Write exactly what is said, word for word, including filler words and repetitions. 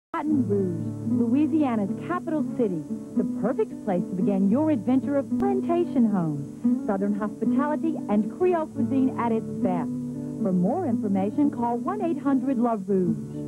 Baton Rouge, Louisiana's capital city, the perfect place to begin your adventure of plantation homes, Southern hospitality, and Creole cuisine at its best. For more information, call one eight hundred LA ROUGE.